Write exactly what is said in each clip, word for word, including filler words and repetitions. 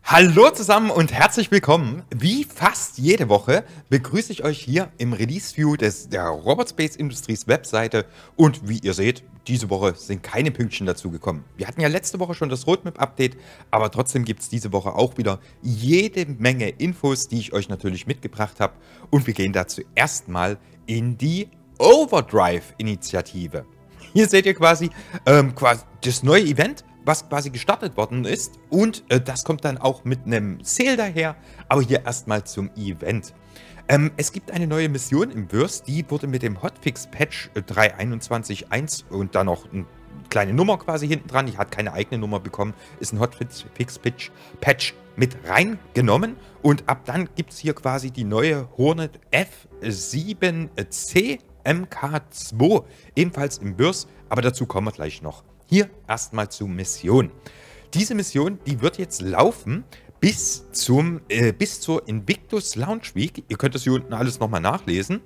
Hallo zusammen und herzlich willkommen. Wie fast jede Woche begrüße ich euch hier im Release View des, der Robot Space Industries Webseite. Und wie ihr seht, diese Woche sind keine Pünktchen dazugekommen. Wir hatten ja letzte Woche schon das Roadmap-Update, aber trotzdem gibt es diese Woche auch wieder jede Menge Infos, die ich euch natürlich mitgebracht habe. Und wir gehen dazu erstmal in die Overdrive-Initiative. Hier seht ihr quasi, ähm, quasi das neue Event, was quasi gestartet worden ist, und äh, das kommt dann auch mit einem Sale daher, aber hier erstmal zum Event. Ähm, es gibt eine neue Mission im Verse, die wurde mit dem Hotfix-Patch äh, drei Punkt einundzwanzig Punkt eins und dann noch eine kleine Nummer quasi hinten dran, die hat keine eigene Nummer bekommen, ist ein Hotfix-Patch mit reingenommen, und ab dann gibt es hier quasi die neue Hornet F sieben C M K zwei, ebenfalls im Verse, aber dazu kommen wir gleich noch. Hier erstmal zur Mission. Diese Mission, die wird jetzt laufen bis, zum, äh, bis zur Invictus Launch Week. Ihr könnt das hier unten alles nochmal nachlesen.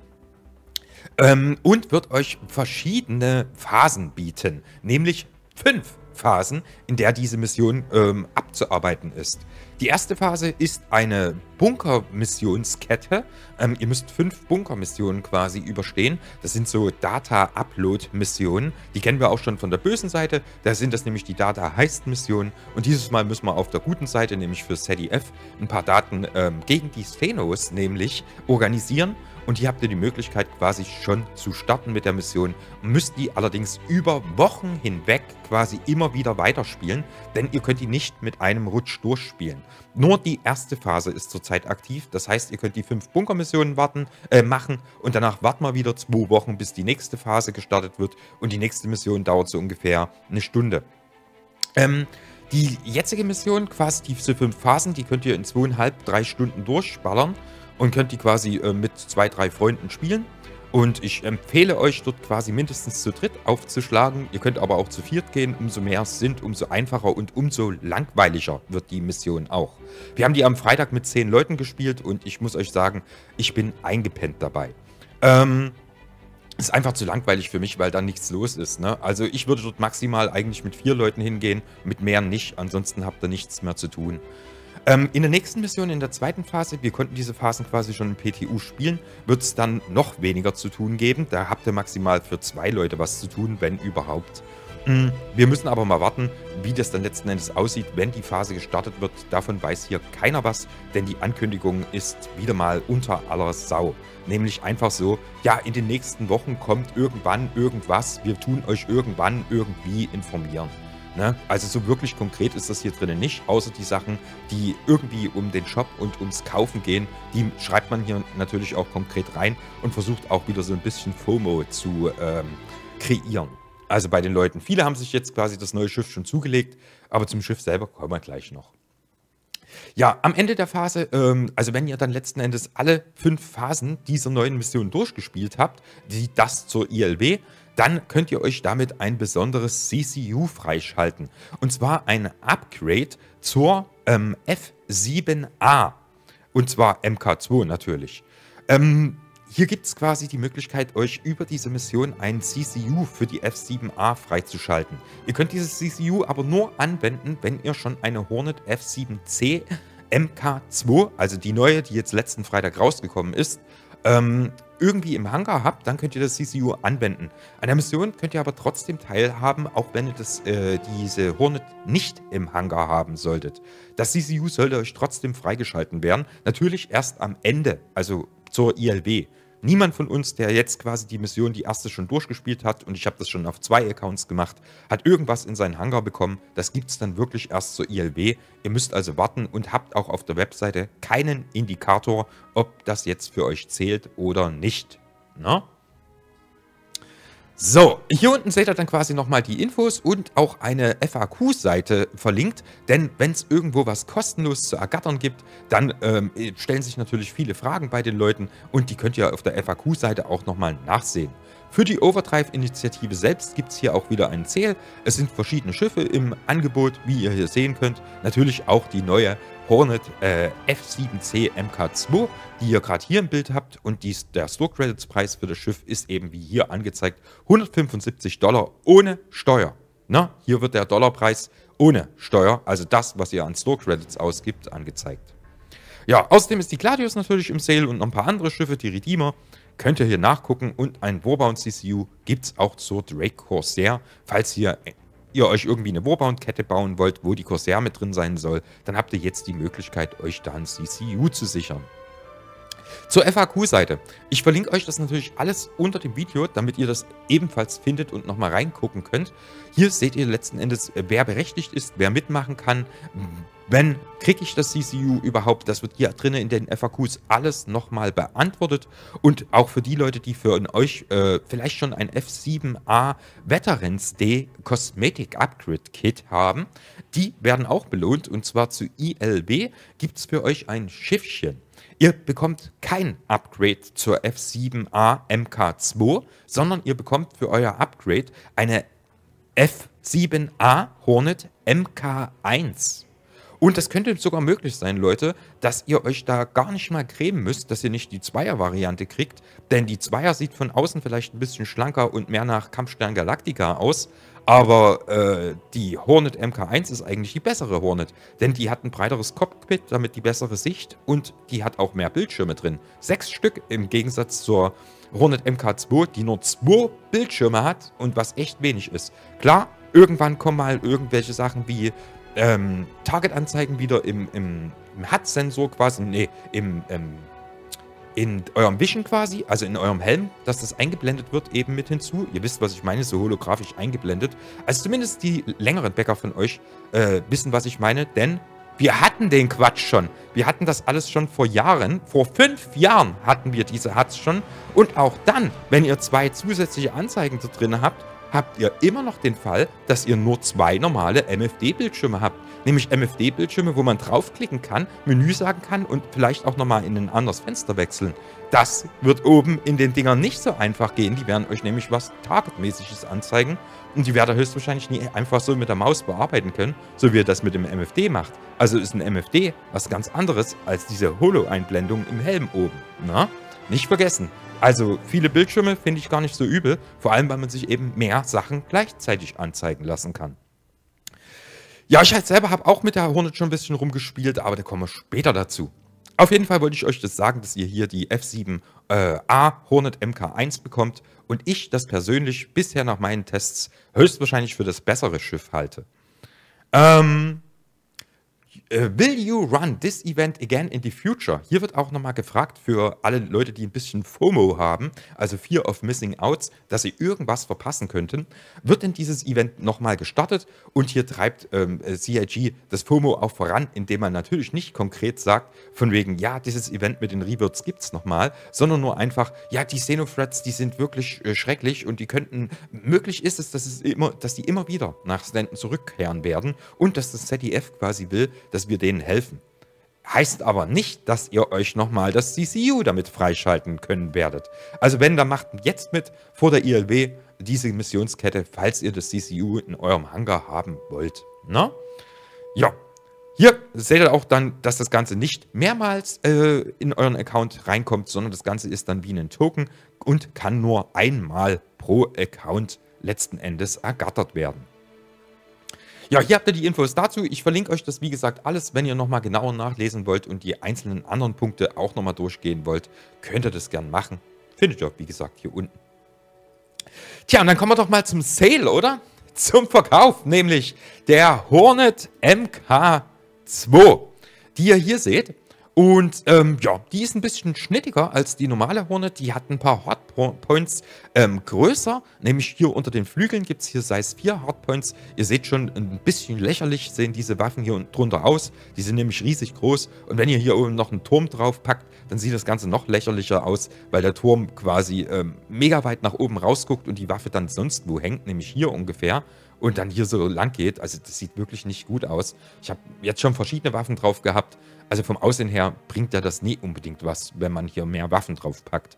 Ähm, und wird euch verschiedene Phasen bieten. Nämlich fünf Phasen, in der diese Mission ähm, abzuarbeiten ist. Die erste Phase ist eine Bunker-Missionskette. Ähm, ihr müsst fünf Bunker-Missionen quasi überstehen. Das sind so Data-Upload-Missionen. Die kennen wir auch schon von der bösen Seite. Da sind das nämlich die Data-Heist-Missionen. Und dieses Mal müssen wir auf der guten Seite, nämlich für Z D F, ein paar Daten ähm, gegen die Sphenos nämlich organisieren. Und hier habt ihr die Möglichkeit quasi schon zu starten mit der Mission. Müsst die allerdings über Wochen hinweg quasi immer wieder weiterspielen, denn ihr könnt die nicht mit einem Rutsch durchspielen. Nur die erste Phase ist zurzeit aktiv, das heißt, ihr könnt die fünf Bunkermissionen warten, äh, machen und danach warten wir wieder zwei Wochen, bis die nächste Phase gestartet wird, und die nächste Mission dauert so ungefähr eine Stunde. Ähm, die jetzige Mission, quasi diese fünf Phasen, die könnt ihr in zweieinhalb, drei Stunden durchballern und könnt die quasi äh, mit zwei, drei Freunden spielen. Und ich empfehle euch, dort quasi mindestens zu dritt aufzuschlagen. Ihr könnt aber auch zu viert gehen. Umso mehr es sind, umso einfacher und umso langweiliger wird die Mission auch. Wir haben die am Freitag mit zehn Leuten gespielt und ich muss euch sagen, ich bin eingepennt dabei. Ähm, ist einfach zu langweilig für mich, weil da nichts los ist, ne? Also ich würde dort maximal eigentlich mit vier Leuten hingehen, mit mehr nicht. Ansonsten habt ihr nichts mehr zu tun. Ähm, in der nächsten Mission, in der zweiten Phase, wir konnten diese Phasen quasi schon im P T U spielen, wird es dann noch weniger zu tun geben. Da habt ihr maximal für zwei Leute was zu tun, wenn überhaupt. Mhm. Wir müssen aber mal warten, wie das dann letzten Endes aussieht, wenn die Phase gestartet wird. Davon weiß hier keiner was, denn die Ankündigung ist wieder mal unter aller Sau. Nämlich einfach so, ja, in den nächsten Wochen kommt irgendwann irgendwas, wir tun euch irgendwann irgendwie informieren. Ne? Also so wirklich konkret ist das hier drinnen nicht, außer die Sachen, die irgendwie um den Shop und ums Kaufen gehen, die schreibt man hier natürlich auch konkret rein und versucht auch wieder so ein bisschen FOMO zu ähm, kreieren. Also bei den Leuten. Viele haben sich jetzt quasi das neue Schiff schon zugelegt, aber zum Schiff selber kommen wir gleich noch. Ja, am Ende der Phase, ähm, also wenn ihr dann letzten Endes alle fünf Phasen dieser neuen Mission durchgespielt habt, die das zur I L W, dann könnt ihr euch damit ein besonderes C C U freischalten. Und zwar ein Upgrade zur ähm, F sieben A. Und zwar M K zwei natürlich. Ähm, hier gibt es quasi die Möglichkeit, euch über diese Mission ein C C U für die F sieben A freizuschalten. Ihr könnt dieses C C U aber nur anwenden, wenn ihr schon eine Hornet F sieben C M K zwei, also die neue, die jetzt letzten Freitag rausgekommen ist, ähm, irgendwie im Hangar habt, dann könnt ihr das C C U anwenden. An der Mission könnt ihr aber trotzdem teilhaben, auch wenn ihr das, äh, diese Hornet nicht im Hangar haben solltet. Das C C U sollte euch trotzdem freigeschalten werden. Natürlich erst am Ende, also zur I L W. Niemand von uns, der jetzt quasi die Mission, die erste schon durchgespielt hat, und ich habe das schon auf zwei Accounts gemacht, hat irgendwas in seinen Hangar bekommen. Das gibt es dann wirklich erst zur I L W. Ihr müsst also warten und habt auch auf der Webseite keinen Indikator, ob das jetzt für euch zählt oder nicht. Na? So, hier unten seht ihr dann quasi nochmal die Infos und auch eine F A Q-Seite verlinkt, denn wenn es irgendwo was kostenlos zu ergattern gibt, dann ähm, stellen sich natürlich viele Fragen bei den Leuten und die könnt ihr auf der F A Q-Seite auch nochmal nachsehen. Für die Overdrive-Initiative selbst gibt es hier auch wieder einen Sale. Es sind verschiedene Schiffe im Angebot, wie ihr hier sehen könnt. Natürlich auch die neue Hornet äh, F sieben C M K zwei, die ihr gerade hier im Bild habt. Und dies, der Store Credits Preis für das Schiff ist eben wie hier angezeigt hundertfünfundsiebzig Dollar ohne Steuer. Na, hier wird der Dollarpreis ohne Steuer, also das, was ihr an Store Credits ausgibt, angezeigt. Ja, außerdem ist die Gladius natürlich im Sale und noch ein paar andere Schiffe, die Redeemer, könnt ihr hier nachgucken. Und ein Warbound C C U gibt es auch zur Drake Corsair. Falls ihr, ihr euch irgendwie eine Warbound-Kette bauen wollt, wo die Corsair mit drin sein soll, dann habt ihr jetzt die Möglichkeit, euch da ein C C U zu sichern. Zur F A Q-Seite. Ich verlinke euch das natürlich alles unter dem Video, damit ihr das ebenfalls findet und nochmal reingucken könnt. Hier seht ihr letzten Endes, wer berechtigt ist, wer mitmachen kann. Wenn kriege ich das C C U überhaupt? Das wird hier drinnen in den F A Qs alles nochmal beantwortet. Und auch für die Leute, die für euch äh, vielleicht schon ein F sieben A Veterans Day Cosmetic Upgrade Kit haben, die werden auch belohnt. Und zwar zu I L B gibt es für euch ein Schiffchen. Ihr bekommt kein Upgrade zur F sieben A M K zwei, sondern ihr bekommt für euer Upgrade eine F sieben A Hornet M K eins. Und das könnte sogar möglich sein, Leute, dass ihr euch da gar nicht mal cremen müsst, dass ihr nicht die Zweier-Variante kriegt. Denn die Zweier sieht von außen vielleicht ein bisschen schlanker und mehr nach Kampfstern Galactica aus. Aber äh, die Hornet M K eins ist eigentlich die bessere Hornet. Denn die hat ein breiteres Cockpit, damit die bessere Sicht. Und die hat auch mehr Bildschirme drin. Sechs Stück im Gegensatz zur Hornet M K zwei, die nur zwei Bildschirme hat und was echt wenig ist. Klar, irgendwann kommen mal irgendwelche Sachen wie Ähm, Target-Anzeigen wieder im, im, im H U D-Sensor quasi, nee, im, ähm, in eurem Vision quasi, also in eurem Helm, dass das eingeblendet wird, eben mit hinzu. Ihr wisst, was ich meine, so holographisch eingeblendet. Also zumindest die längeren Bäcker von euch äh, wissen, was ich meine, denn wir hatten den Quatsch schon. Wir hatten das alles schon vor Jahren. Vor fünf Jahren hatten wir diese H U Ds schon. Und auch dann, wenn ihr zwei zusätzliche Anzeigen da drin habt, habt ihr immer noch den Fall, dass ihr nur zwei normale M F D-Bildschirme habt. Nämlich M F D-Bildschirme, wo man draufklicken kann, Menü sagen kann und vielleicht auch nochmal in ein anderes Fenster wechseln. Das wird oben in den Dingern nicht so einfach gehen. Die werden euch nämlich was Targetmäßiges anzeigen. Und die werdet ihr höchstwahrscheinlich nie einfach so mit der Maus bearbeiten können, so wie ihr das mit dem M F D macht. Also ist ein M F D was ganz anderes als diese Holo-Einblendung im Helm oben. Na? Nicht vergessen. Also viele Bildschirme finde ich gar nicht so übel, vor allem weil man sich eben mehr Sachen gleichzeitig anzeigen lassen kann. Ja, ich halt selber habe auch mit der Hornet schon ein bisschen rumgespielt, aber da kommen wir später dazu. Auf jeden Fall wollte ich euch das sagen, dass ihr hier die F sieben A Hornet M K eins bekommt und ich das persönlich bisher nach meinen Tests höchstwahrscheinlich für das bessere Schiff halte. Ähm... Will you run this event again in the future? Hier wird auch nochmal gefragt für alle Leute, die ein bisschen FOMO haben, also Fear of Missing Outs, dass sie irgendwas verpassen könnten. Wird denn dieses Event nochmal gestartet? Und hier treibt ähm, C I G das FOMO auch voran, indem man natürlich nicht konkret sagt, von wegen, ja, dieses Event mit den Rewords gibt es nochmal, sondern nur einfach, ja, die Xenothreads, die sind wirklich äh, schrecklich und die könnten, möglich ist es, dass, es immer, dass die immer wieder nach Stanton zurückkehren werden und dass das Z D F quasi will, dass wir denen helfen. Heißt aber nicht, dass ihr euch nochmal das C C U damit freischalten können werdet. Also wenn, dann macht jetzt mit vor der I L B diese Missionskette, falls ihr das C C U in eurem Hangar haben wollt. Na? Ja. Hier seht ihr auch dann, dass das Ganze nicht mehrmals äh, in euren Account reinkommt, sondern das Ganze ist dann wie ein Token und kann nur einmal pro Account letzten Endes ergattert werden. Ja, hier habt ihr die Infos dazu. Ich verlinke euch das, wie gesagt, alles. Wenn ihr nochmal genauer nachlesen wollt und die einzelnen anderen Punkte auch nochmal durchgehen wollt, könnt ihr das gern machen. Findet ihr, wie gesagt, hier unten. Tja, und dann kommen wir doch mal zum Sale, oder? Zum Verkauf, nämlich der Hornet M K zwei, die ihr hier seht. Und ähm, ja, die ist ein bisschen schnittiger als die normale Hornet. Die hat ein paar Hardpoints ähm, größer. Nämlich hier unter den Flügeln gibt es hier Size vier Hardpoints. Ihr seht schon, ein bisschen lächerlich sehen diese Waffen hier drunter aus. Die sind nämlich riesig groß. Und wenn ihr hier oben noch einen Turm drauf packt, dann sieht das Ganze noch lächerlicher aus, weil der Turm quasi ähm, mega weit nach oben rausguckt und die Waffe dann sonst wo hängt, nämlich hier ungefähr. Und dann hier so lang geht. Also das sieht wirklich nicht gut aus. Ich habe jetzt schon verschiedene Waffen drauf gehabt. Also vom Aussehen her bringt ja das nie unbedingt was, wenn man hier mehr Waffen drauf packt.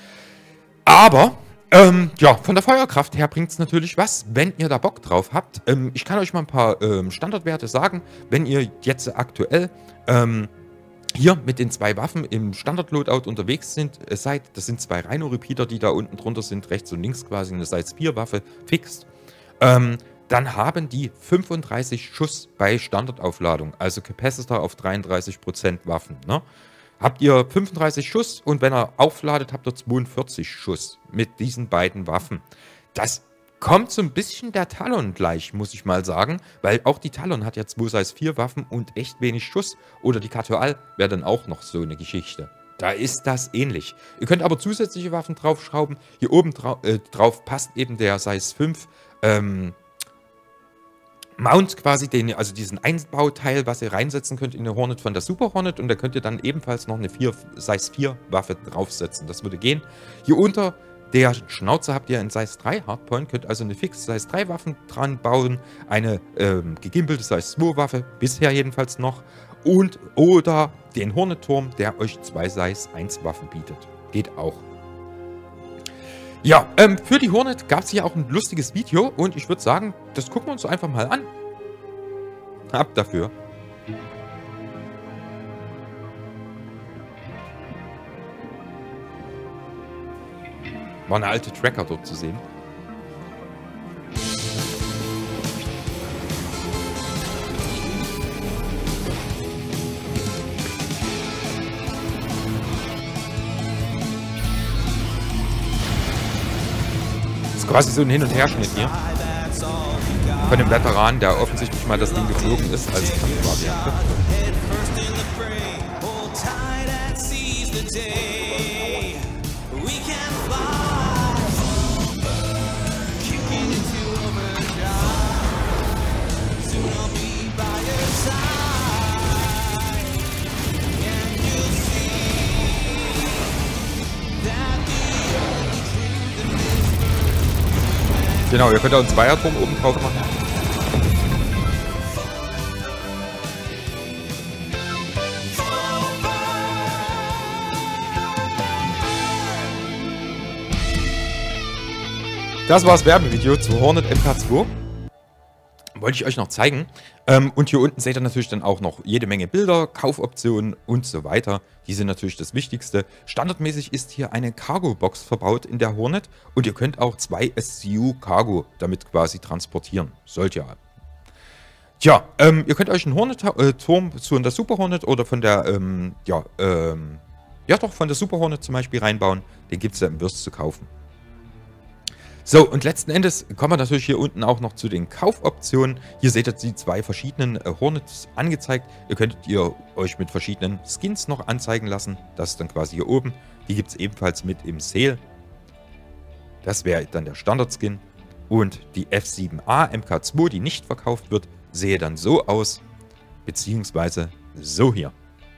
Aber, ähm, ja, von der Feuerkraft her bringt es natürlich was, wenn ihr da Bock drauf habt. Ähm, ich kann euch mal ein paar ähm, Standardwerte sagen. Wenn ihr jetzt aktuell ähm, hier mit den zwei Waffen im Standard-Loadout unterwegs sind, äh, seid, das sind zwei Rhino-Repeater, die da unten drunter sind, rechts und links quasi eine Size vier Waffe, fixed. Ähm, dann haben die fünfunddreißig Schuss bei Standardaufladung, also Capacitor auf dreiunddreißig Prozent Waffen. Ne? Habt ihr fünfunddreißig Schuss und wenn ihr aufladet, habt ihr zweiundvierzig Schuss mit diesen beiden Waffen. Das kommt so ein bisschen der Talon gleich, muss ich mal sagen, weil auch die Talon hat ja zwei Size vier Waffen und echt wenig Schuss. Oder die Katual wäre dann auch noch so eine Geschichte. Da ist das ähnlich. Ihr könnt aber zusätzliche Waffen draufschrauben. Hier oben drau äh, drauf passt eben der Size fünf ähm, Mount quasi, den, also diesen Einbauteil, was ihr reinsetzen könnt in eine Hornet von der Super Hornet. Und da könnt ihr dann ebenfalls noch eine Size vier Waffe draufsetzen. Das würde gehen. Hier unter der Schnauze habt ihr einen Size drei Hardpoint, könnt also eine fixe Size drei Waffen dran bauen, eine ähm, gegimpelte Size zwei Waffe, bisher jedenfalls noch, und oder den Hornet-Turm, der euch zwei Size eins Waffen bietet. Geht auch. Ja, ähm, für die Hornet gab es hier auch ein lustiges Video und ich würde sagen, das gucken wir uns einfach mal an. Ab dafür. War eine alte Tracker dort zu sehen. Das ist quasi so ein Hin- und Herschnitt hier. Von dem Veteran, der offensichtlich mal das Ding geflogen ist als Kampfvariante. Genau, ihr könnt auch einen Zweierturm oben drauf machen. Das war das Werbevideo zu Hornet M K zwei. Wollte ich euch noch zeigen. Ähm, und hier unten seht ihr natürlich dann auch noch jede Menge Bilder, Kaufoptionen und so weiter. Die sind natürlich das Wichtigste. Standardmäßig ist hier eine Cargo-Box verbaut in der Hornet. Und ihr könnt auch zwei S C U-Cargo damit quasi transportieren. Sollt ihr. Tja, ähm, ihr könnt euch einen Hornet-Turm äh, zu der Super Hornet oder von der, ähm, ja, ähm, ja doch, von der Super Hornet zum Beispiel reinbauen. Den gibt es ja im Würst zu kaufen. So, und letzten Endes kommen wir natürlich hier unten auch noch zu den Kaufoptionen. Hier seht ihr die zwei verschiedenen äh, Hornets angezeigt. Ihr könntet ihr euch mit verschiedenen Skins noch anzeigen lassen. Das ist dann quasi hier oben. Die gibt es ebenfalls mit im Sale. Das wäre dann der Standard-Skin. Und die F sieben A M K zwei, die nicht verkauft wird, sehe dann so aus. Beziehungsweise so hier.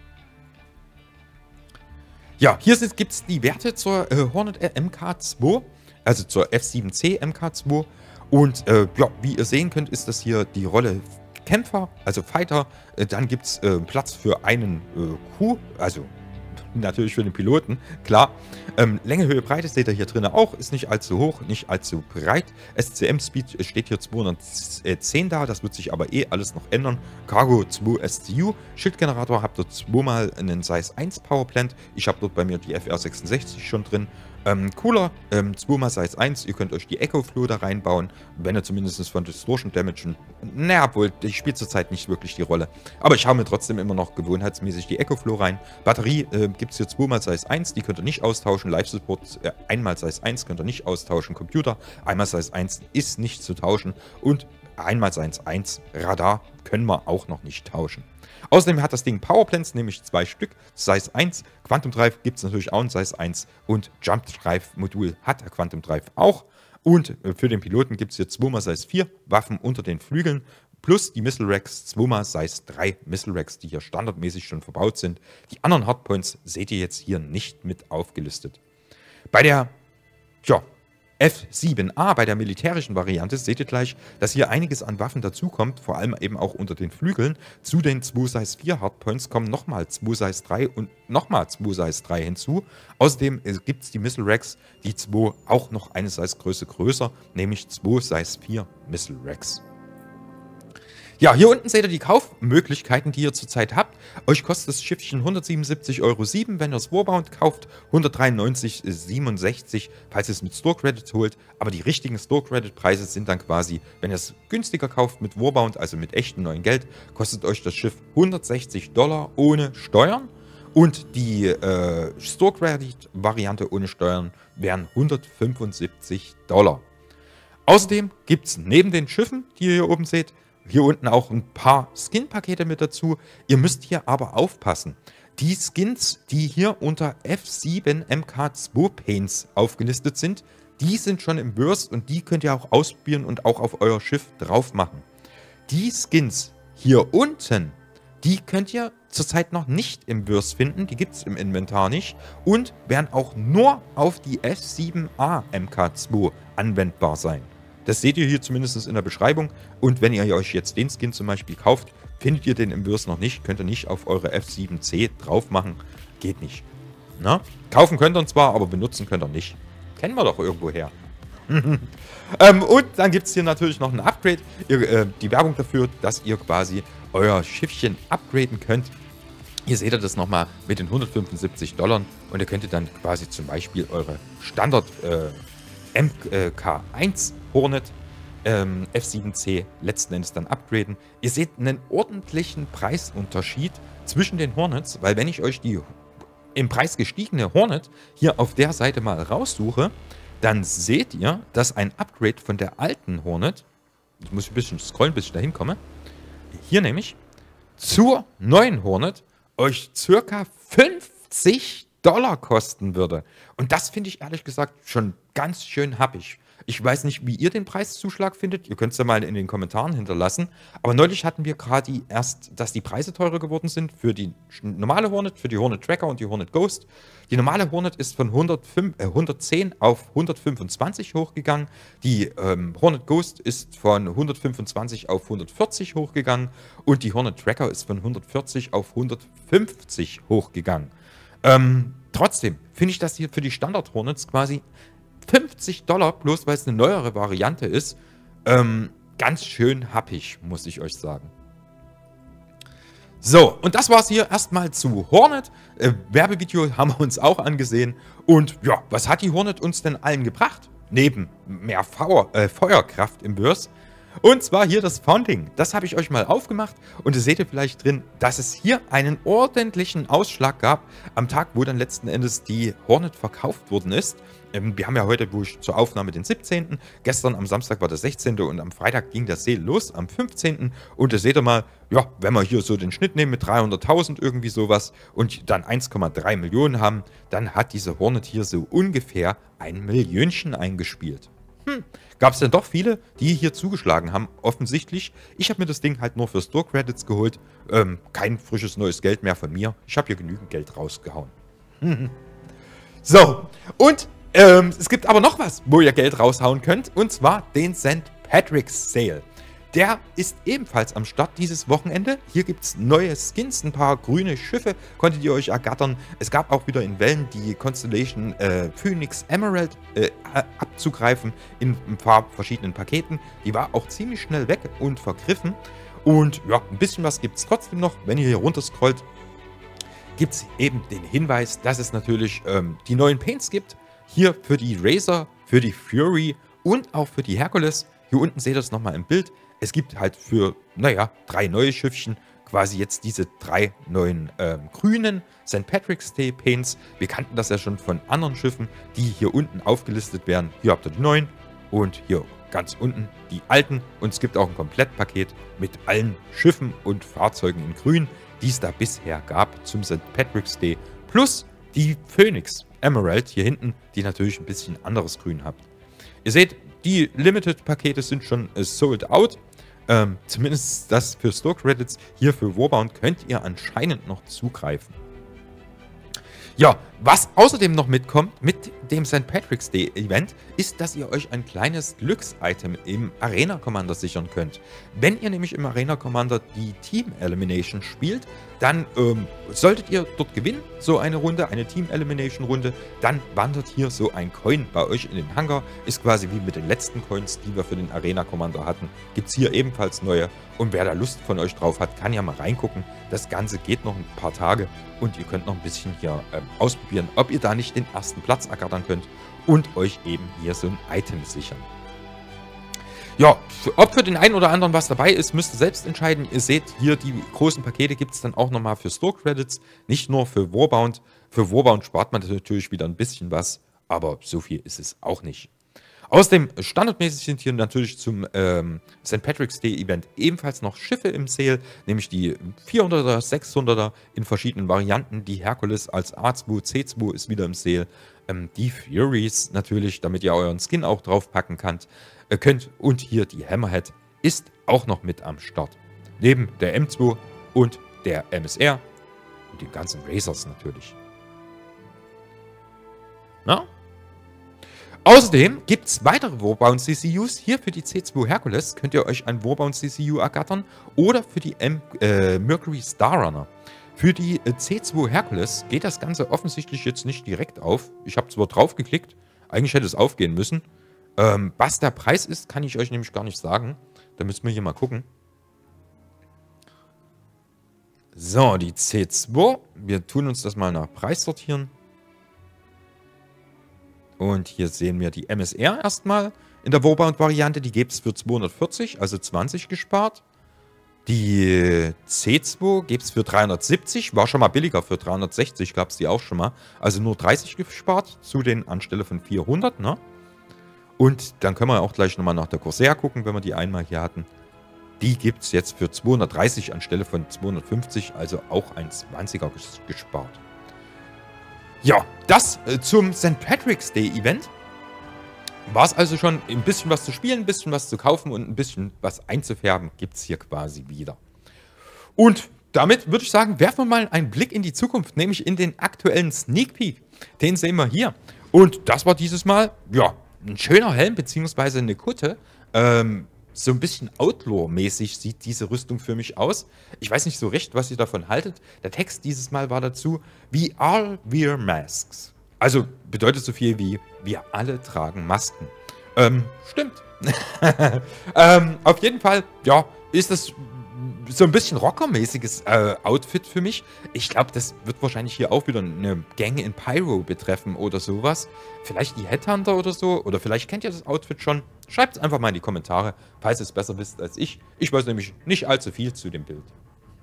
Ja, hier gibt es die Werte zur äh, Hornet M K zwei. Also zur F sieben C M K zwei. Und äh, ja, wie ihr sehen könnt, ist das hier die Rolle Kämpfer, also Fighter. Äh, dann gibt es äh, Platz für einen äh, Crew, also natürlich für den Piloten, klar. Ähm, Länge, Höhe, Breite seht ihr hier drin auch, ist nicht allzu hoch, nicht allzu breit. S C M-Speed steht hier zweihundertzehn da, das wird sich aber eh alles noch ändern. Cargo zwei S C U, Schildgenerator habt ihr zweimal einen Size eins Powerplant. Ich habe dort bei mir die F R sechsundsechzig schon drin. Ähm, Cooler, ähm, zweimal Size eins, ihr könnt euch die Echo Flow da reinbauen, wenn ihr zumindest von Distortion Damage, naja, wohl, ich spiele zurzeit nicht wirklich die Rolle, aber ich hau mir trotzdem immer noch gewohnheitsmäßig die Echo Flow rein. Batterie äh, gibt es hier zweimal Size eins, die könnt ihr nicht austauschen, Live Support äh, einmal Size eins könnt ihr nicht austauschen, Computer einmal Size eins ist nicht zu tauschen und einmal Size eins Radar können wir auch noch nicht tauschen. Außerdem hat das Ding Powerplants, nämlich zwei Stück, Size eins. Quantum Drive gibt es natürlich auch in Size eins und Jump Drive Modul hat der Quantum Drive auch. Und für den Piloten gibt es hier zweimal Size vier Waffen unter den Flügeln, plus die Missile Racks, zweimal Size drei Missile Racks, die hier standardmäßig schon verbaut sind. Die anderen Hardpoints seht ihr jetzt hier nicht mit aufgelistet. Bei der, ja, F sieben A, bei der militärischen Variante, seht ihr gleich, dass hier einiges an Waffen dazukommt, vor allem eben auch unter den Flügeln. Zu den zwei Size vier Hardpoints kommen nochmal zwei Size drei und nochmal zwei Size drei hinzu. Außerdem gibt es die Missile Racks, die zwei auch noch eine Size Größe größer, nämlich zwei Size vier Missile Racks. Ja, hier unten seht ihr die Kaufmöglichkeiten, die ihr zurzeit habt. Euch kostet das Schiffchen hundertsiebenundsiebzig Euro sieben, wenn ihr es Warbound kauft, hundertdreiundneunzig Euro siebenundsechzig, falls ihr es mit Store Credits holt. Aber die richtigen Store Credit Preise sind dann quasi, wenn ihr es günstiger kauft mit Warbound, also mit echtem neuen Geld, kostet euch das Schiff hundertsechzig Dollar ohne Steuern. Und die äh, Store Credit Variante ohne Steuern wären hundertfünfundsiebzig Dollar. Außerdem gibt es neben den Schiffen, die ihr hier oben seht, hier unten auch ein paar Skin-Pakete mit dazu. Ihr müsst hier aber aufpassen. Die Skins, die hier unter F sieben M K zwei Paints aufgelistet sind, die sind schon im Burst und die könnt ihr auch ausprobieren und auch auf euer Schiff drauf machen. Die Skins hier unten, die könnt ihr zurzeit noch nicht im Burst finden, die gibt es im Inventar nicht und werden auch nur auf die F sieben A M K zwei anwendbar sein. Das seht ihr hier zumindest in der Beschreibung. Und wenn ihr euch jetzt den Skin zum Beispiel kauft, findet ihr den im Burst noch nicht, könnt ihr nicht auf eure F sieben C drauf machen. Geht nicht. Na? Kaufen könnt ihr zwar, aber benutzen könnt ihr nicht. Kennen wir doch irgendwo her. ähm, und dann gibt es hier natürlich noch ein Upgrade. Ihr, äh, die Werbung dafür, dass ihr quasi euer Schiffchen upgraden könnt. Hier seht ihr das nochmal mit den hundertfünfundsiebzig Dollar. Und ihr könntet dann quasi zum Beispiel eure Standard äh, M K eins Hornet ähm, F sieben C letzten Endes dann upgraden. Ihr seht einen ordentlichen Preisunterschied zwischen den Hornets, weil wenn ich euch die im Preis gestiegene Hornet hier auf der Seite mal raussuche, dann seht ihr, dass ein Upgrade von der alten Hornet, ich muss ein bisschen scrollen, bis ich da hinkomme, hier nämlich, zur neuen Hornet euch circa fünfzig Dollar kosten würde. Und das finde ich ehrlich gesagt schon ganz schön happig. Ich weiß nicht, wie ihr den Preiszuschlag findet. Ihr könnt es ja mal in den Kommentaren hinterlassen. Aber neulich hatten wir gerade erst, dass die Preise teurer geworden sind für die normale Hornet, für die Hornet Tracker und die Hornet Ghost. Die normale Hornet ist von hundertfünf, äh, hundertzehn auf hundertfünfundzwanzig hochgegangen. Die ähm, Hornet Ghost ist von hundertfünfundzwanzig auf hundertvierzig hochgegangen. Und die Hornet Tracker ist von hundertvierzig auf hundertfünfzig hochgegangen. Ähm, trotzdem finde ich das hier für die Standard Hornets quasi fünfzig Dollar, bloß weil es eine neuere Variante ist, ähm, ganz schön happig, muss ich euch sagen. So, und das war es hier erstmal zu Hornet. Äh, Werbevideo haben wir uns auch angesehen. Und ja, was hat die Hornet uns denn allen gebracht? Neben mehr Feuer, äh, Feuerkraft im Burst. Und zwar hier das Founding. Das habe ich euch mal aufgemacht und ihr seht ihr vielleicht drin, dass es hier einen ordentlichen Ausschlag gab am Tag, wo dann letzten Endes die Hornet verkauft worden ist. Ähm, wir haben ja heute, wo ich zur Aufnahme den siebzehnten Gestern am Samstag war der sechzehnte und am Freitag ging der Sale los, am fünfzehnten Und ihr seht ihr mal, ja, wenn wir hier so den Schnitt nehmen mit dreihunderttausend irgendwie sowas und dann eins Komma drei Millionen haben, dann hat diese Hornet hier so ungefähr ein Millionchen eingespielt. Hm, gab es denn doch viele, die hier zugeschlagen haben, offensichtlich. Ich habe mir das Ding halt nur für Store Credits geholt. Ähm, kein frisches neues Geld mehr von mir. Ich habe hier genügend Geld rausgehauen. So, und ähm, es gibt aber noch was, wo ihr Geld raushauen könnt. Und zwar den Sankt Patrick's Sale. Der ist ebenfalls am Start dieses Wochenende. Hier gibt es neue Skins, ein paar grüne Schiffe konntet ihr euch ergattern. Es gab auch wieder in Wellen die Constellation äh, Phoenix Emerald äh, abzugreifen in ein paar verschiedenen Paketen. Die war auch ziemlich schnell weg und vergriffen. Und ja, ein bisschen was gibt es trotzdem noch. Wenn ihr hier runter scrollt, gibt es eben den Hinweis, dass es natürlich ähm, die neuen Paints gibt. Hier für die Razor, für die Fury und auch für die Hercules. Hier unten seht ihr es nochmal im Bild. Es gibt halt für, naja, drei neue Schiffchen quasi jetzt diese drei neuen ähm, grünen Sankt Patrick's Day Paints. Wir kannten das ja schon von anderen Schiffen, die hier unten aufgelistet werden. Hier habt ihr die neuen und hier ganz unten die alten. Und es gibt auch ein Komplettpaket mit allen Schiffen und Fahrzeugen in grün, die es da bisher gab zum Sankt Patrick's Day. Plus die Phoenix Emerald hier hinten, die natürlich ein bisschen anderes Grün habt. Ihr seht, die Limited-Pakete sind schon äh, sold out. Ähm, zumindest das für Store Credits. Hier für Warbound könnt ihr anscheinend noch zugreifen. Ja, was außerdem noch mitkommt mit dem Sankt Patrick's Day Event, ist, dass ihr euch ein kleines Glücks-Item im Arena Commander sichern könnt. Wenn ihr nämlich im Arena Commander die Team Elimination spielt, dann ähm, solltet ihr dort gewinnen, so eine Runde, eine Team Elimination Runde, dann wandert hier so ein Coin bei euch in den Hangar. Ist quasi wie mit den letzten Coins, die wir für den Arena Commander hatten. Gibt es hier ebenfalls neue. Und wer da Lust von euch drauf hat, kann ja mal reingucken. Das Ganze geht noch ein paar Tage und ihr könnt noch ein bisschen hier ähm, ausprobieren, ob ihr da nicht den ersten Platz ergattern könnt und euch eben hier so ein Item sichern. Ja, ob für den einen oder anderen was dabei ist, müsst ihr selbst entscheiden. Ihr seht, hier die großen Pakete gibt es dann auch nochmal für Store Credits, nicht nur für Warbound. Für Warbound spart man natürlich wieder ein bisschen was, aber so viel ist es auch nicht. Außerdem, standardmäßig sind hier natürlich zum ähm, Sankt Patrick's Day Event ebenfalls noch Schiffe im Sale, nämlich die vierhunderter, sechshunderter in verschiedenen Varianten. Die Hercules als A zwei, C zwei ist wieder im Sale. Ähm, die Furies natürlich, damit ihr euren Skin auch draufpacken könnt. Äh, könnt. Und hier die Hammerhead ist auch noch mit am Start. Neben der M zwei und der M S R und den ganzen Racers natürlich. Na? Außerdem gibt es weitere Warbound C C Us. Hier für die C zwei Hercules könnt ihr euch ein Warbound C C U ergattern oder für die M äh, Mercury Starrunner. Für die äh, C zwei Hercules geht das Ganze offensichtlich jetzt nicht direkt auf. Ich habe zwar drauf geklickt, eigentlich hätte es aufgehen müssen. Ähm, was der Preis ist, kann ich euch nämlich gar nicht sagen. Da müssen wir hier mal gucken. So, die C zwei. Wir tun uns das mal nach Preis sortieren. Und hier sehen wir die M S R erstmal in der Warbound-Variante. Die gibt es für zweihundertvierzig, also zwanzig gespart. Die C zwei gibt es für dreihundertsiebzig, war schon mal billiger, für dreihundertsechzig gab es die auch schon mal. Also nur dreißig gespart, zu den anstelle von vierhundert, ne? Und dann können wir auch gleich nochmal nach der Corsair gucken, wenn wir die einmal hier hatten. Die gibt es jetzt für zweihundertdreißig anstelle von zweihundertfünfzig, also auch ein zwanziger gespart. Ja, das äh, zum Sankt Patrick's Day Event. War es also schon ein bisschen was zu spielen, ein bisschen was zu kaufen und ein bisschen was einzufärben, gibt es hier quasi wieder. Und damit würde ich sagen, werfen wir mal einen Blick in die Zukunft, nämlich in den aktuellen Sneak Peek. Den sehen wir hier. Und das war dieses Mal, ja, ein schöner Helm bzw. eine Kutte. Ähm, so ein bisschen Outlaw-mäßig sieht diese Rüstung für mich aus. Ich weiß nicht so recht, was ihr davon haltet. Der Text dieses Mal war dazu: We all wear masks. Also bedeutet so viel wie: wir alle tragen Masken. Ähm, stimmt. ähm, auf jeden Fall, ja, ist das so ein bisschen rockermäßiges äh, Outfit für mich. Ich glaube, das wird wahrscheinlich hier auch wieder eine Gang in Pyro betreffen oder sowas. Vielleicht die Headhunter oder so. Oder vielleicht kennt ihr das Outfit schon. Schreibt es einfach mal in die Kommentare, falls ihr es besser wisst als ich. Ich weiß nämlich nicht allzu viel zu dem Bild.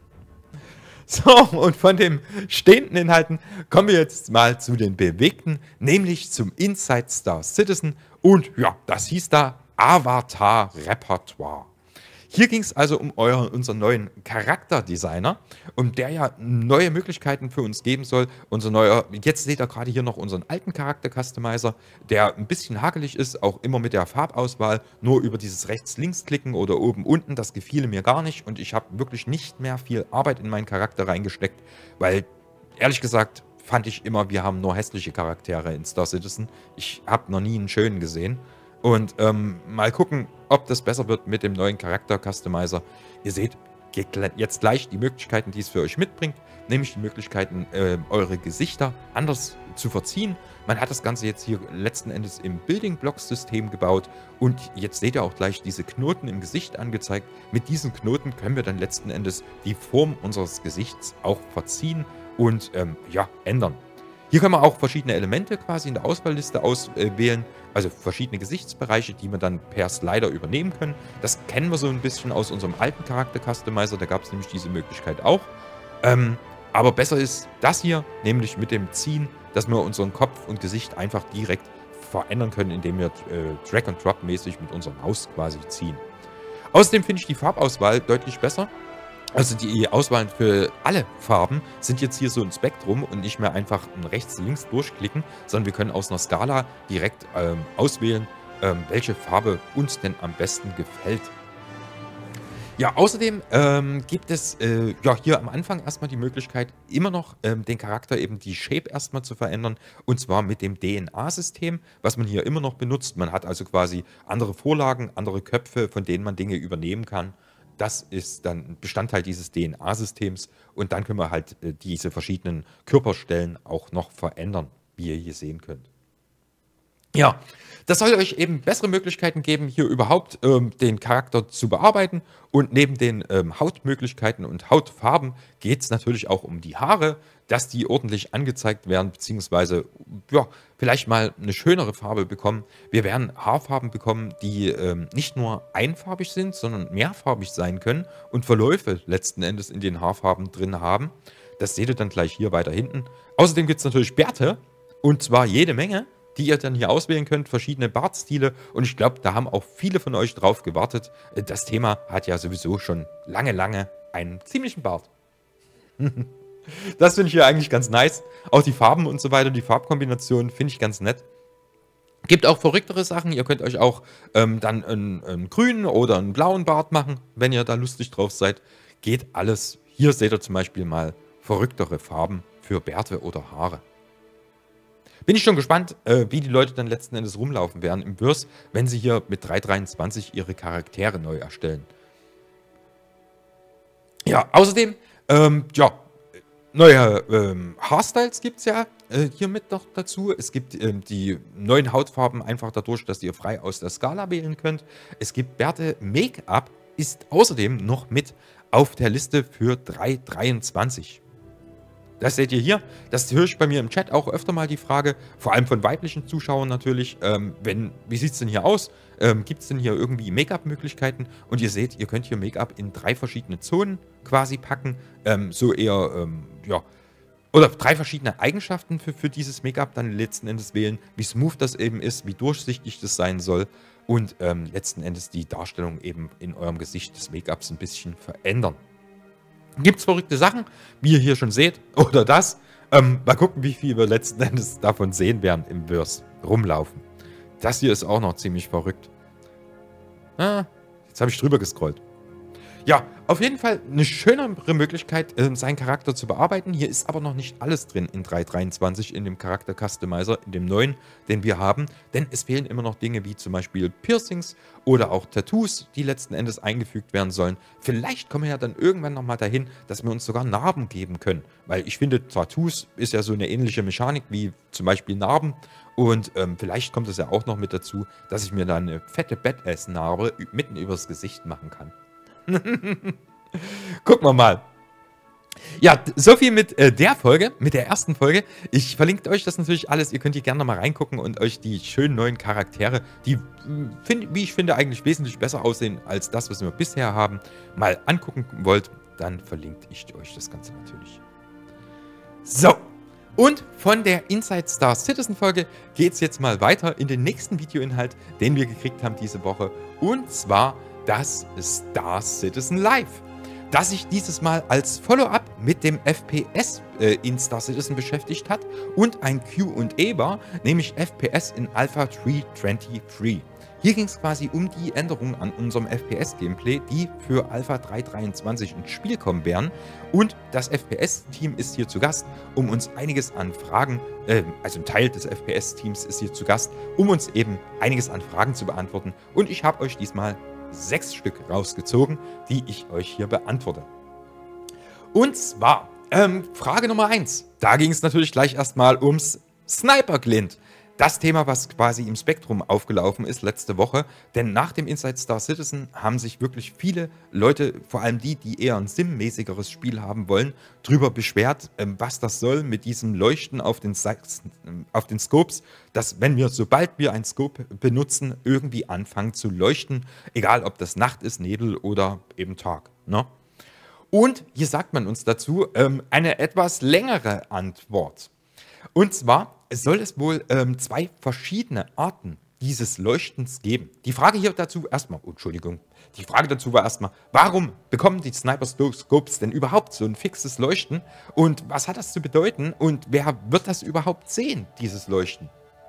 So, und von den stehenden Inhalten kommen wir jetzt mal zu den bewegten, nämlich zum Inside Star Citizen. Und ja, das hieß da Avatar Repertoire. Hier ging es also um euren, unseren neuen Charakterdesigner, um der ja neue Möglichkeiten für uns geben soll. Unser neuer, jetzt seht ihr gerade hier noch unseren alten Charakter-Customizer, der ein bisschen hakelig ist, auch immer mit der Farbauswahl, nur über dieses Rechts-Links-Klicken oder oben-unten, das gefiel mir gar nicht und ich habe wirklich nicht mehr viel Arbeit in meinen Charakter reingesteckt, weil, ehrlich gesagt, fand ich immer, wir haben nur hässliche Charaktere in Star Citizen. Ich habe noch nie einen schönen gesehen. Und ähm, mal gucken, ob das besser wird mit dem neuen Charakter-Customizer. Ihr seht jetzt gleich die Möglichkeiten, die es für euch mitbringt, nämlich die Möglichkeiten, äh, eure Gesichter anders zu verziehen. Man hat das Ganze jetzt hier letzten Endes im Building-Blocks-System gebaut und jetzt seht ihr auch gleich diese Knoten im Gesicht angezeigt. Mit diesen Knoten können wir dann letzten Endes die Form unseres Gesichts auch verziehen und ähm, ja, ändern. Hier können wir auch verschiedene Elemente quasi in der Auswahlliste auswählen, also verschiedene Gesichtsbereiche, die wir dann per Slider übernehmen können. Das kennen wir so ein bisschen aus unserem alten Charakter-Customizer, da gab es nämlich diese Möglichkeit auch. Ähm, aber besser ist das hier, nämlich mit dem Ziehen, dass wir unseren Kopf und Gesicht einfach direkt verändern können, indem wir äh, Drag-and-Drop-mäßig mit unserer Maus quasi ziehen. Außerdem finde ich die Farbauswahl deutlich besser. Also die Auswahlen für alle Farben sind jetzt hier so ein Spektrum und nicht mehr einfach rechts-links durchklicken, sondern wir können aus einer Skala direkt ähm, auswählen, ähm, welche Farbe uns denn am besten gefällt. Ja, außerdem ähm, gibt es äh, ja hier am Anfang erstmal die Möglichkeit, immer noch ähm, den Charakter eben die Shape erstmal zu verändern. Und zwar mit dem D N A-System, was man hier immer noch benutzt. Man hat also quasi andere Vorlagen, andere Köpfe, von denen man Dinge übernehmen kann. Das ist dann Bestandteil dieses D N A-Systems. Und dann können wir halt äh, diese verschiedenen Körperstellen auch noch verändern, wie ihr hier sehen könnt. Ja, das soll euch eben bessere Möglichkeiten geben, hier überhaupt ähm, den Charakter zu bearbeiten. Und neben den ähm, Hautmöglichkeiten und Hautfarben geht es natürlich auch um die Haare, dass die ordentlich angezeigt werden, beziehungsweise ja, vielleicht mal eine schönere Farbe bekommen. Wir werden Haarfarben bekommen, die ähm, nicht nur einfarbig sind, sondern mehrfarbig sein können und Verläufe letzten Endes in den Haarfarben drin haben. Das seht ihr dann gleich hier weiter hinten. Außerdem gibt es natürlich Bärte, und zwar jede Menge, die ihr dann hier auswählen könnt, verschiedene Bartstile. Und ich glaube, da haben auch viele von euch drauf gewartet. Das Thema hat ja sowieso schon lange, lange einen ziemlichen Bart. Das finde ich hier eigentlich ganz nice. Auch die Farben und so weiter, die Farbkombinationen finde ich ganz nett. Gibt auch verrücktere Sachen. Ihr könnt euch auch ähm, dann einen, einen grünen oder einen blauen Bart machen, wenn ihr da lustig drauf seid. Geht alles. Hier seht ihr zum Beispiel mal verrücktere Farben für Bärte oder Haare. Bin ich schon gespannt, äh, wie die Leute dann letzten Endes rumlaufen werden im Verse, wenn sie hier mit drei Punkt dreiundzwanzig ihre Charaktere neu erstellen. Ja, außerdem, ähm, ja, neue ähm, Haarstyles gibt es ja äh, hier mit noch dazu. Es gibt ähm, die neuen Hautfarben einfach dadurch, dass ihr frei aus der Skala wählen könnt. Es gibt Bärte. Make-up ist außerdem noch mit auf der Liste für drei Punkt dreiundzwanzig. Das seht ihr hier. Das höre ich bei mir im Chat auch öfter mal die Frage, vor allem von weiblichen Zuschauern natürlich, ähm, wenn, wie sieht es denn hier aus? Ähm, Gibt es denn hier irgendwie Make-up-Möglichkeiten? Und ihr seht, ihr könnt hier Make-up in drei verschiedene Zonen quasi packen. Ähm, so eher, ähm, ja, oder drei verschiedene Eigenschaften für, für dieses Make-up dann letzten Endes wählen, wie smooth das eben ist, wie durchsichtig das sein soll und ähm, letzten Endes die Darstellung eben in eurem Gesicht des Make-ups ein bisschen verändern. Gibt es verrückte Sachen, wie ihr hier schon seht, oder das. Ähm, mal gucken, wie viel wir letzten Endes davon sehen werden im Verse rumlaufen. Das hier ist auch noch ziemlich verrückt. Ah, jetzt habe ich drüber gescrollt. Ja, auf jeden Fall eine schönere Möglichkeit, äh, seinen Charakter zu bearbeiten. Hier ist aber noch nicht alles drin in drei Punkt dreiundzwanzig in dem Charakter Customizer, in dem neuen, den wir haben. Denn es fehlen immer noch Dinge wie zum Beispiel Piercings oder auch Tattoos, die letzten Endes eingefügt werden sollen. Vielleicht kommen wir ja dann irgendwann nochmal dahin, dass wir uns sogar Narben geben können. Weil ich finde, Tattoos ist ja so eine ähnliche Mechanik wie zum Beispiel Narben. Und ähm, vielleicht kommt es ja auch noch mit dazu, dass ich mir da eine fette Badass-Narbe mitten übers Gesicht machen kann. Gucken wir mal. Ja, so viel mit äh, der Folge, mit der ersten Folge. Ich verlinke euch das natürlich alles. Ihr könnt hier gerne mal reingucken und euch die schönen neuen Charaktere, die, find, wie ich finde, eigentlich wesentlich besser aussehen als das, was wir bisher haben, mal angucken wollt. Dann verlinke ich euch das Ganze natürlich. So, und von der Inside Star Citizen Folge geht es jetzt mal weiter in den nächsten Videoinhalt, den wir gekriegt haben diese Woche. Und zwar das Star Citizen Live, das sich dieses Mal als Follow-up mit dem F P S äh, in Star Citizen beschäftigt hat und ein Q und A war, nämlich F P S in Alpha drei dreiundzwanzig. Hier ging es quasi um die Änderungen an unserem F P S-Gameplay, die für Alpha drei dreiundzwanzig ins Spiel kommen werden. Und das F P S-Team ist hier zu Gast, um uns einiges an Fragen, äh, also ein Teil des F P S-Teams ist hier zu Gast, um uns eben einiges an Fragen zu beantworten. Und ich habe euch diesmal sechs Stück rausgezogen, die ich euch hier beantworte. Und zwar, ähm, Frage Nummer eins. Da ging es natürlich gleich erstmal ums Sniper Glint. Das Thema, was quasi im Spektrum aufgelaufen ist letzte Woche, denn nach dem Inside Star Citizen haben sich wirklich viele Leute, vor allem die, die eher ein Sim-mäßigeres Spiel haben wollen, darüber beschwert, was das soll mit diesem Leuchten auf den, auf den Scopes, dass wenn wir, sobald wir ein Scope benutzen, irgendwie anfangen zu leuchten, egal ob das Nacht ist, Nebel oder eben Tag, ne? Und hier sagt man uns dazu ähm, eine etwas längere Antwort. Und zwar soll es wohl ähm, zwei verschiedene Arten dieses Leuchtens geben. Die Frage hier dazu erstmal, oh, Entschuldigung, die Frage dazu war erstmal, warum bekommen die Sniper-Scopes denn überhaupt so ein fixes Leuchten? Und was hat das zu bedeuten? Und wer wird das überhaupt sehen, dieses Leuchten?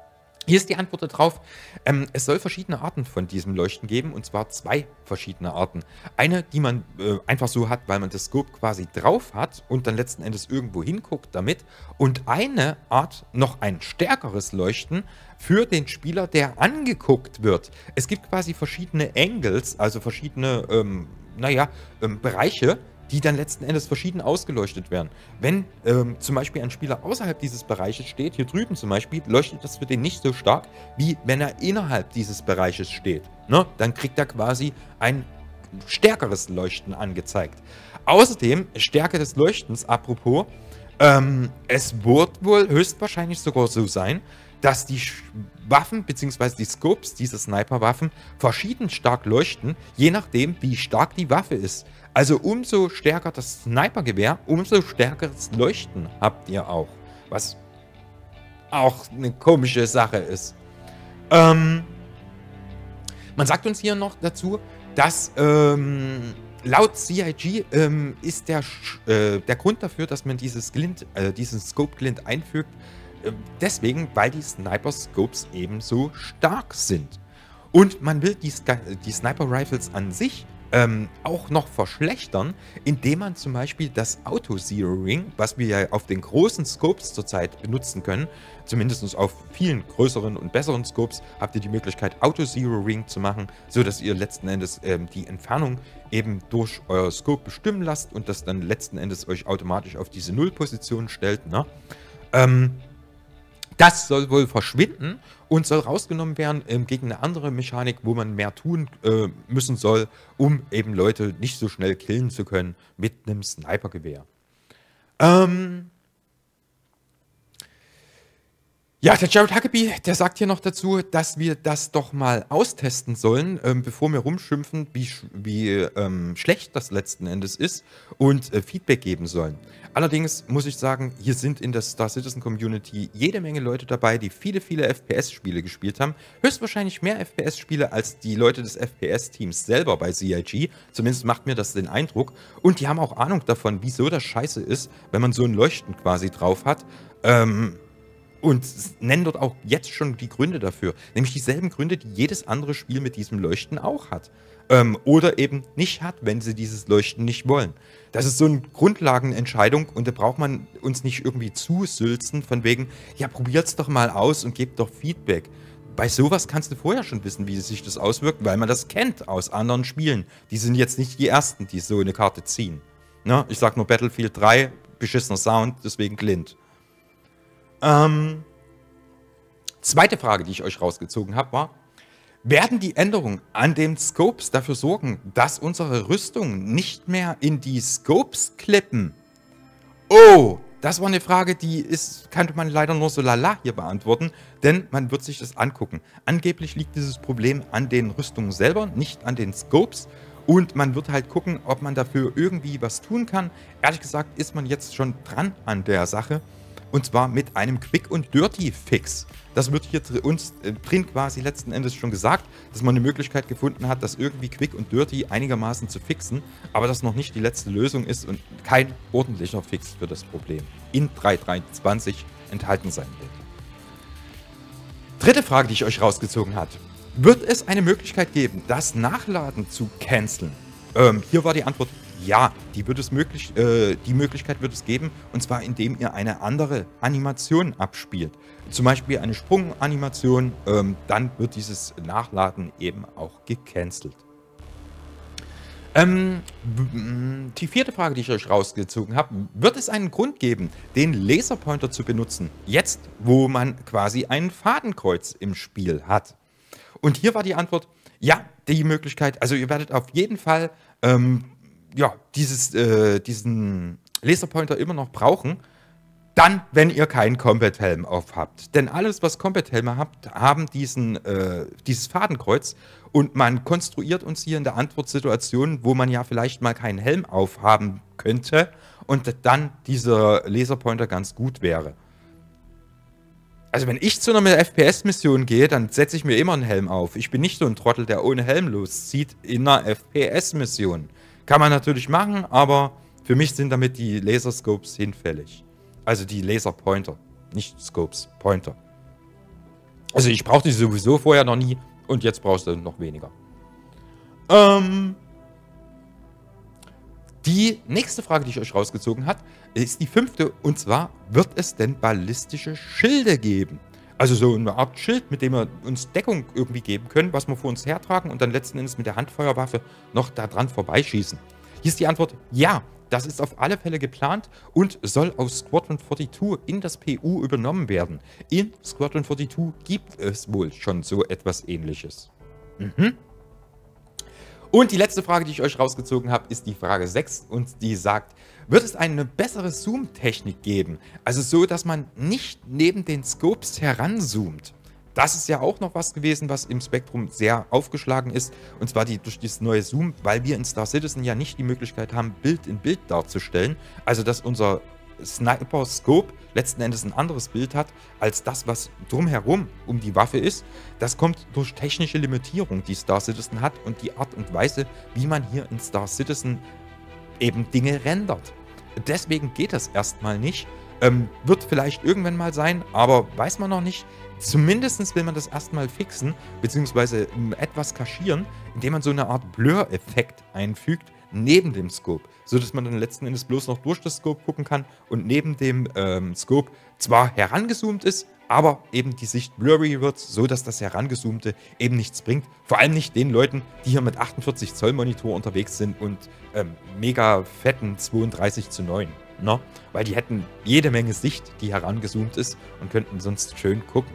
Hier ist die Antwort darauf. Ähm, es soll verschiedene Arten von diesem Leuchten geben, und zwar zwei verschiedene Arten. Eine, die man äh, einfach so hat, weil man das Scope quasi drauf hat und dann letzten Endes irgendwo hinguckt damit. Und eine Art, noch ein stärkeres Leuchten für den Spieler, der angeguckt wird. Es gibt quasi verschiedene Angles, also verschiedene, ähm, naja, ähm, Bereiche, die dann letzten Endes verschieden ausgeleuchtet werden. Wenn ähm, zum Beispiel ein Spieler außerhalb dieses Bereiches steht, hier drüben zum Beispiel, leuchtet das für den nicht so stark, wie wenn er innerhalb dieses Bereiches steht. Ne? Dann kriegt er quasi ein stärkeres Leuchten angezeigt. Außerdem, Stärke des Leuchtens, apropos, ähm, es wird wohl höchstwahrscheinlich sogar so sein, dass die Waffen bzw. die Scopes dieser Sniper-Waffen verschieden stark leuchten, je nachdem, wie stark die Waffe ist. Also umso stärker das Snipergewehr, umso stärkeres Leuchten habt ihr auch. Was auch eine komische Sache ist. Ähm, man sagt uns hier noch dazu, dass ähm, laut C I G ähm, ist der, äh, der Grund dafür, dass man dieses Glint, äh, diesen Scope-Glint einfügt, äh, deswegen, weil die Sniper-Scopes ebenso stark sind. Und man will die, die Sniper-Rifles an sich ähm, auch noch verschlechtern, indem man zum Beispiel das Auto-Zeroing, was wir ja auf den großen Scopes zurzeit benutzen können, zumindest auf vielen größeren und besseren Scopes, habt ihr die Möglichkeit, Auto-Zeroing zu machen, sodass ihr letzten Endes ähm, die Entfernung eben durch euer Scope bestimmen lasst und das dann letzten Endes euch automatisch auf diese Null-Position stellt. Ne? Ähm, Das soll wohl verschwinden und soll rausgenommen werden ähm, gegen eine andere Mechanik, wo man mehr tun äh, müssen soll, um eben Leute nicht so schnell killen zu können mit einem Snipergewehr. Ähm ja, der Jared Huckabee, der sagt hier noch dazu, dass wir das doch mal austesten sollen, ähm, bevor wir rumschimpfen, wie, wie ähm, schlecht das letzten Endes ist und äh, Feedback geben sollen. Allerdings muss ich sagen, hier sind in der Star Citizen Community jede Menge Leute dabei, die viele, viele F P S-Spiele gespielt haben. Höchstwahrscheinlich mehr F P S-Spiele als die Leute des F P S-Teams selber bei C I G. Zumindest macht mir das den Eindruck. Und die haben auch Ahnung davon, wieso das scheiße ist, wenn man so ein Leuchten quasi drauf hat. Ähm... Und nennen dort auch jetzt schon die Gründe dafür. Nämlich dieselben Gründe, die jedes andere Spiel mit diesem Leuchten auch hat. Ähm, oder eben nicht hat, wenn sie dieses Leuchten nicht wollen. Das ist so eine Grundlagenentscheidung und da braucht man uns nicht irgendwie zusülzen von wegen, ja, probiert's doch mal aus und gebt doch Feedback. Bei sowas kannst du vorher schon wissen, wie sich das auswirkt, weil man das kennt aus anderen Spielen. Die sind jetzt nicht die ersten, die so eine Karte ziehen. Ne? Ich sag nur Battlefield drei, beschissener Sound, deswegen Glint. Ähm, zweite Frage, die ich euch rausgezogen habe, war, werden die Änderungen an den Scopes dafür sorgen, dass unsere Rüstungen nicht mehr in die Scopes klippen? Oh, das war eine Frage, die ist, kann man leider nur so lala hier beantworten, denn man wird sich das angucken. Angeblich liegt dieses Problem an den Rüstungen selber, nicht an den Scopes. Und man wird halt gucken, ob man dafür irgendwie was tun kann. Ehrlich gesagt ist man jetzt schon dran an der Sache. Und zwar mit einem Quick- und Dirty-Fix. Das wird hier dr uns äh, drin quasi letzten Endes schon gesagt, dass man eine Möglichkeit gefunden hat, das irgendwie Quick und Dirty einigermaßen zu fixen, aber das noch nicht die letzte Lösung ist und kein ordentlicher Fix für das Problem in drei Punkt dreiundzwanzig enthalten sein wird. Dritte Frage, die ich euch rausgezogen habe. Wird es eine Möglichkeit geben, das Nachladen zu canceln? Ähm, hier war die Antwort ja, die, wird es möglich, äh, die Möglichkeit wird es geben, und zwar indem ihr eine andere Animation abspielt. Zum Beispiel eine Sprunganimation, ähm, dann wird dieses Nachladen eben auch gecancelt. Ähm, die vierte Frage, die ich euch rausgezogen habe, wird es einen Grund geben, den Laserpointer zu benutzen, jetzt wo man quasi ein Fadenkreuz im Spiel hat? Und hier war die Antwort, ja, die Möglichkeit, also ihr werdet auf jeden Fall ähm, ja, dieses, äh, diesen Laserpointer immer noch brauchen, dann, wenn ihr keinen Combat-Helm auf habt. Denn alles, was Combat-Helme habt, haben diesen, äh, dieses Fadenkreuz und man konstruiert uns hier in der Antwortsituation, wo man ja vielleicht mal keinen Helm aufhaben könnte und dann dieser Laserpointer ganz gut wäre. Also wenn ich zu einer F P S-Mission gehe, dann setze ich mir immer einen Helm auf. Ich bin nicht so ein Trottel, der ohne Helm loszieht in einer F P S-Mission. Kann man natürlich machen, aber für mich sind damit die Laserscopes hinfällig. Also die Laserpointer, nicht Scopes, Pointer. Also ich brauchte sie sowieso vorher noch nie und jetzt brauchst du noch weniger. Ähm, die nächste Frage, die ich euch rausgezogen habe, ist die fünfte. Und zwar, wird es denn ballistische Schilde geben? Also so eine Art Schild, mit dem wir uns Deckung irgendwie geben können, was wir vor uns hertragen und dann letzten Endes mit der Handfeuerwaffe noch da dran vorbeischießen. Hier ist die Antwort, ja, das ist auf alle Fälle geplant und soll aus Squadron zweiundvierzig in das P U übernommen werden. In Squadron zweiundvierzig gibt es wohl schon so etwas Ähnliches. Mhm. Und die letzte Frage, die ich euch rausgezogen habe, ist die Frage sechs und die sagt, wird es eine bessere Zoom-Technik geben? Also so, dass man nicht neben den Scopes heranzoomt. Das ist ja auch noch was gewesen, was im Spektrum sehr aufgeschlagen ist. Und zwar die, durch dieses neue Zoom, weil wir in Star Citizen ja nicht die Möglichkeit haben, Bild in Bild darzustellen. Also dass unser Sniper-Scope letzten Endes ein anderes Bild hat, als das, was drumherum um die Waffe ist. Das kommt durch technische Limitierung, die Star Citizen hat und die Art und Weise, wie man hier in Star Citizen eben Dinge rendert. Deswegen geht das erstmal nicht. Ähm, wird vielleicht irgendwann mal sein, aber weiß man noch nicht. Zumindest will man das erstmal fixen, beziehungsweise etwas kaschieren, indem man so eine Art Blur-Effekt einfügt neben dem Scope, sodass man dann letzten Endes bloß noch durch das Scope gucken kann und neben dem ähm, Scope zwar herangezoomt ist, aber eben die Sicht blurry wird, so dass das Herangezoomte eben nichts bringt. Vor allem nicht den Leuten, die hier mit achtundvierzig Zoll Monitor unterwegs sind und ähm, mega fetten zweiunddreißig zu neun. Ne? Weil die hätten jede Menge Sicht, die herangezoomt ist und könnten sonst schön gucken.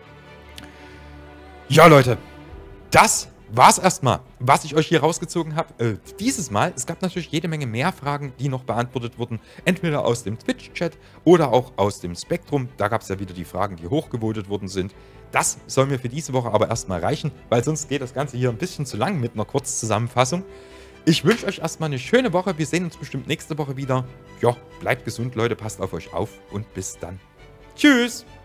Ja, Leute, das war's erstmal, was ich euch hier rausgezogen habe. Äh, dieses Mal, es gab natürlich jede Menge mehr Fragen, die noch beantwortet wurden. Entweder aus dem Twitch-Chat oder auch aus dem Spektrum. Da gab es ja wieder die Fragen, die hochgevotet worden sind. Das soll mir für diese Woche aber erstmal reichen, weil sonst geht das Ganze hier ein bisschen zu lang mit einer Kurzzusammenfassung. Ich wünsche euch erstmal eine schöne Woche. Wir sehen uns bestimmt nächste Woche wieder. Ja, bleibt gesund, Leute, passt auf euch auf und bis dann. Tschüss!